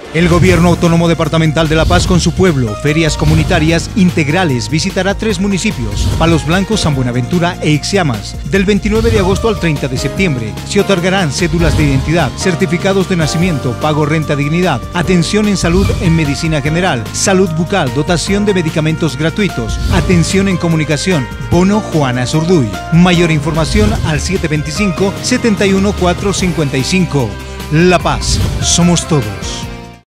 El Gobierno Autónomo Departamental de La Paz con su pueblo, ferias comunitarias integrales, visitará 3 municipios, Palos Blancos, San Buenaventura e Ixiamas. Del 29 de agosto al 30 de septiembre se otorgarán cédulas de identidad, certificados de nacimiento, pago renta dignidad, atención en salud en medicina general, salud bucal, dotación de medicamentos gratuitos, atención en comunicación, bono Juana Zurduy. Mayor información al 725-71455. La Paz, somos todos.